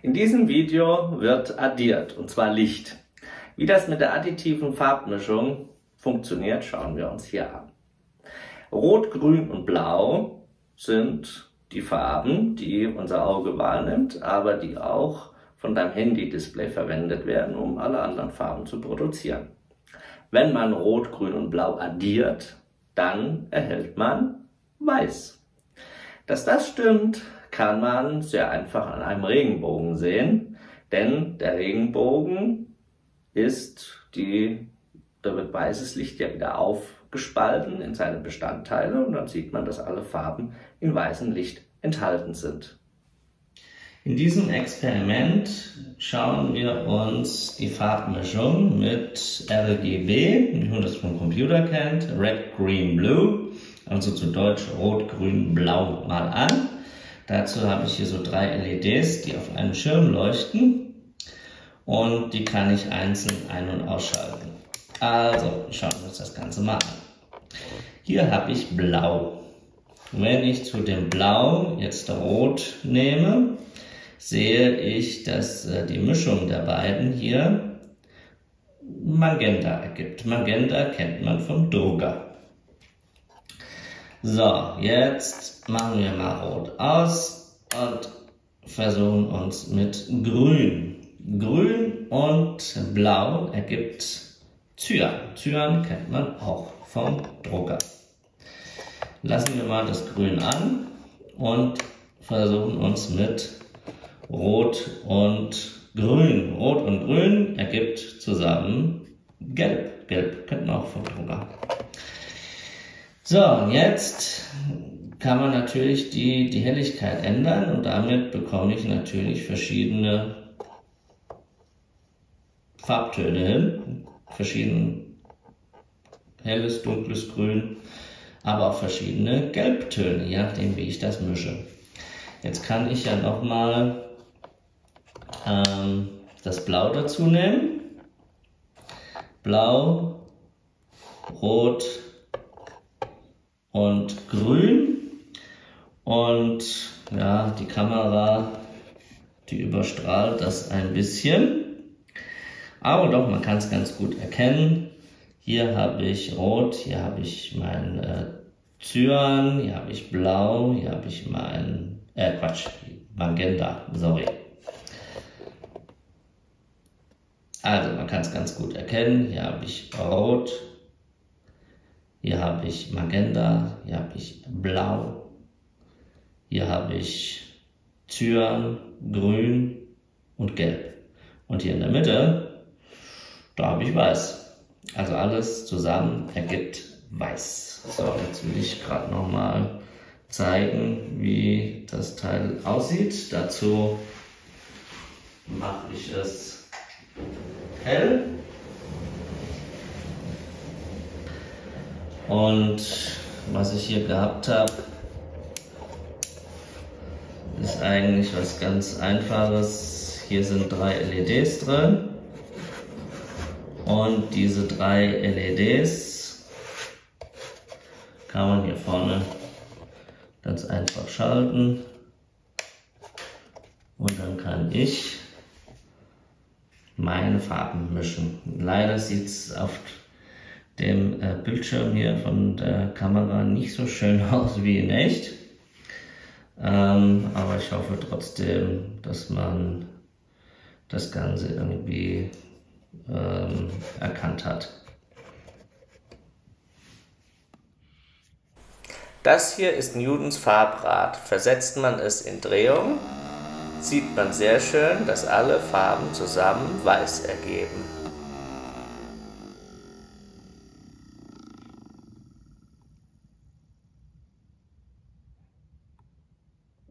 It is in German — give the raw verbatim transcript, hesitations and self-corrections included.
In diesem Video wird addiert, und zwar Licht. Wie das mit der additiven Farbmischung funktioniert, schauen wir uns hier an. Rot, Grün und Blau sind die Farben, die unser Auge wahrnimmt, aber die auch von deinem Handy-Display verwendet werden, um alle anderen Farben zu produzieren. Wenn man Rot, Grün und Blau addiert, dann erhält man Weiß. Dass das stimmt, kann man sehr einfach an einem Regenbogen sehen, denn der Regenbogen ist die, da wird weißes Licht ja wieder aufgespalten in seine Bestandteile und dann sieht man, dass alle Farben in weißem Licht enthalten sind. In diesem Experiment schauen wir uns die Farbmischung mit R G B, wie man das vom Computer kennt, Red, Green, Blue, also zu Deutsch Rot, Grün, Blau mal an. Dazu habe ich hier so drei L E Ds, die auf einem Schirm leuchten und die kann ich einzeln ein- und ausschalten. Also schauen wir uns das Ganze mal an. Hier habe ich Blau. Wenn ich zu dem Blau jetzt Rot nehme, sehe ich, dass äh, die Mischung der beiden hier Magenta ergibt. Magenta kennt man vom Drucker. So, jetzt machen wir mal Rot aus und versuchen uns mit Grün. Grün und Blau ergibt Cyan. Cyan kennt man auch vom Drucker. Lassen wir mal das Grün an und versuchen uns mit Rot und Grün. Rot und Grün ergibt zusammen Gelb. Gelb kennt man auch vom Drucker. So, und jetzt kann man natürlich die, die Helligkeit ändern und damit bekomme ich natürlich verschiedene Farbtöne hin. Verschieden helles, dunkles Grün, aber auch verschiedene Gelbtöne, je nachdem wie ich das mische. Jetzt kann ich ja nochmal ähm, das Blau dazu nehmen. Blau, Rot und Grün. Und ja, die Kamera, die überstrahlt das ein bisschen. Aber doch, man kann es ganz gut erkennen. Hier habe ich Rot, hier habe ich mein äh, Cyan, hier habe ich Blau, hier habe ich mein, äh Quatsch, Magenta, sorry. Also man kann es ganz gut erkennen. Hier habe ich Rot, hier habe ich Magenta, hier habe ich Blau, hier habe ich Cyan, Grün und Gelb. Und hier in der Mitte, da habe ich Weiß. Also alles zusammen ergibt Weiß. So, jetzt will ich gerade noch mal zeigen, wie das Teil aussieht. Dazu mache ich es hell. Und was ich hier gehabt habe, ist eigentlich was ganz Einfaches. Hier sind drei L E Ds drin. Und diese drei L E Ds kann man hier vorne ganz einfach schalten. Und dann kann ich meine Farben mischen. Leider sieht es auf dem äh, Bildschirm hier von der Kamera nicht so schön aus wie in echt. Ähm, aber ich hoffe trotzdem, dass man das Ganze irgendwie ähm, erkannt hat. Das hier ist Newtons Farbrad. Versetzt man es in Drehung, sieht man sehr schön, dass alle Farben zusammen weiß ergeben.